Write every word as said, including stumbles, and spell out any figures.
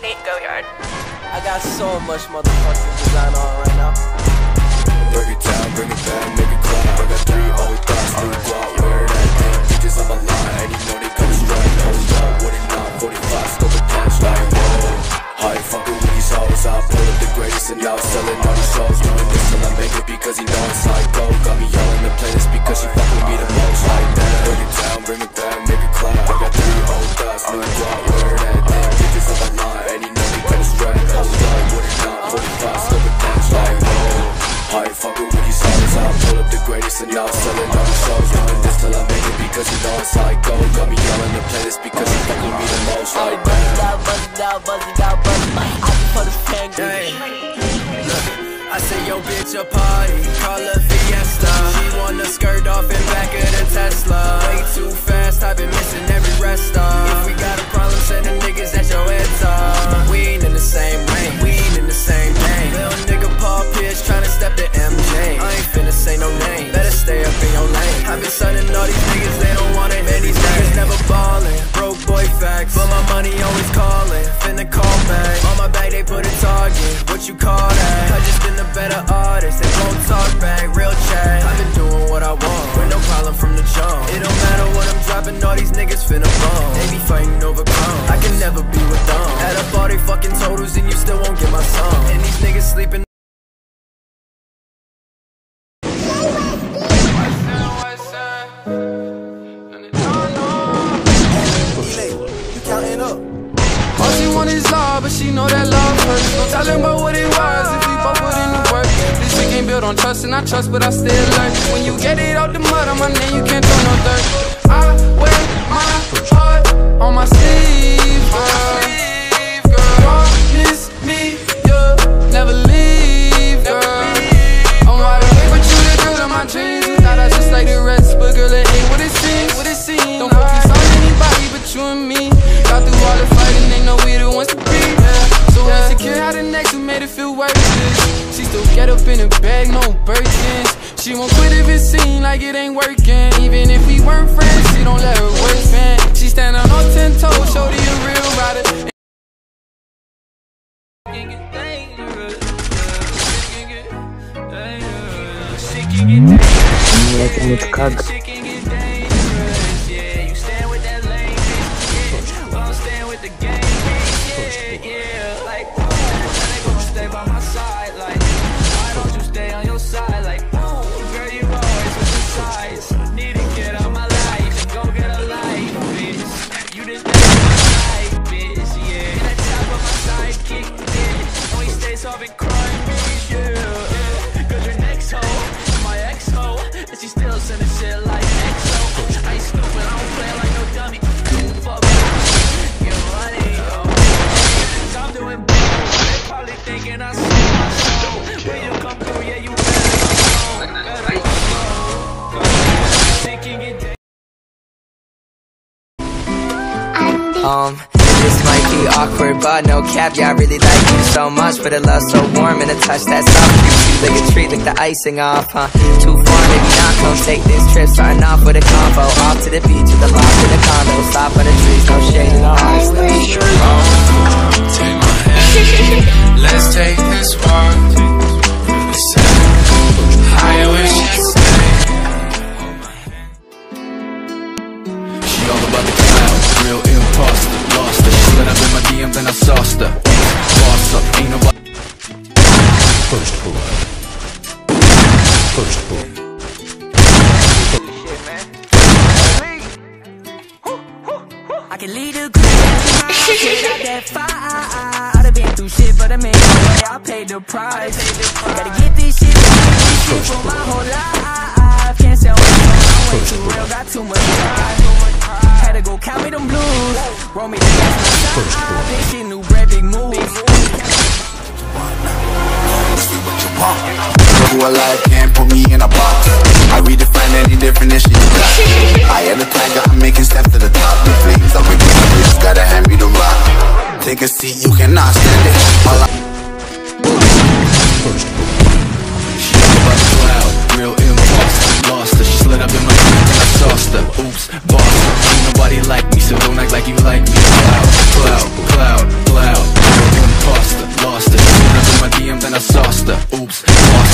Nate Go Yard. I got so much motherfucking design on right now. Break it down, bring it back, make it clap. I got three old thoughts, new guap, where that damn bitches on my line. And you know they come straight, hold up, what it not, forty-five, scope a dash like, whoa. I ain't fucking with these hoes, I pull up the greatest and now selling all these shows. Doing this till I make it because he know it's psycho. Got me yelling the playlist because she fucking me the most like that. Break it down, bring it back, make it clap. I got three old thoughts, new guap, where that damn bitches on my line. And you know they come straight, hold up, what it not, forty-five, scope a dash like, whoa. I ain't fucking with these hoes, I pull up the greatest and now selling all the shows. Doing this till I make it because he know it's psycho. Got me yelling the playlist because he fucking me the most like that. Buzz it out, buzz it out, buzz it out, buzz it out. I just put a fan game. I say yo bitch a party, call her Fiesta. She wanna skirt off in back of the Tesla. Way too fast, I've been missing every rest stop. If we got a problem, send the niggas at your heads up. We ain't in the same lane, we ain't in the same lane. Little nigga Paul Pierce tryna step to M J. I ain't finna say no name, better stay up in your lane. I've been sunning all these niggas, they don't want it. Man, these niggas never ballin', broke boy facts, but my money always callin'. Finna call back, on my back they put a target. What you call that? I just been a better artist, they won't talk back, real chat. I've been doing what I want, with no problem from the jump. It don't matter what I'm dropping, all these niggas finna bump. They be fighting over crumbs, I can never be with them. Add up all they fucking totals and you still won't get my sum. And these niggas sleeping. All she want is love, but she know that love hurts. No telling about what it was if we both put in the work. This shit ain't built on trust, and I trust, but I still learn. When you get it out the mud on my name, you can't throw no dirt. I wear my heart on my sleeve, girl. Promise me you'll never leave, girl. I'm wide awake, but you the girl of my dreams. You thought I just like the rest, but girl, it ain't what it seems. What it seems. Don't focus on anybody but you and me. Got through all the fighting, ain't no we the ones to be, yeah. So yeah. Insecure how the next who made it feel worth it. She still get up in the bag, no Birkins. She won't quit if it seem like it ain't working. Even if we weren't friends, she don't let her work, man. She stand on all ten toes, show the real rider. Moleque é muito caga. Um, this might be awkward, but no cap, yeah, I really like you so much. But the love so warm and a touch that's up. You like a treat, like the icing off, huh? Too far, maybe not, come take this trip. Starting off with a combo, off to the beach, to the loft, in the condo. Stop on the trees, no shade at all. Take my hand, let's take this walk. I wish you'd stay. She all about the cloud, real imposter, lost her. She slid up in my D Ms and I sauced her. Boss up, ain't nobody. First pull up. First pull. I can lead a group out that fire. I've been through shit, but I made my way. I paid the price. Gotta get this shit, this shit for my whole life. Can't sell my soul, I'm way too real, got too much pride. Had to go count me them blues, roll me the gas inside. This shit new bread, big moves. Who alive can't put me in a box. I redefine any definition you got. I am the tiger, I'm making steps to the top. The flames, I'm making the just gotta hand me the rock. Take a seat, you cannot stand it. All I she all about the cloud, real imposter, lost her. She slid up in my dreams and I sauced her. Oops, boss her. Ain't nobody like me, so don't act like you like me. Cloud, cloud, cloud, cloud. Walk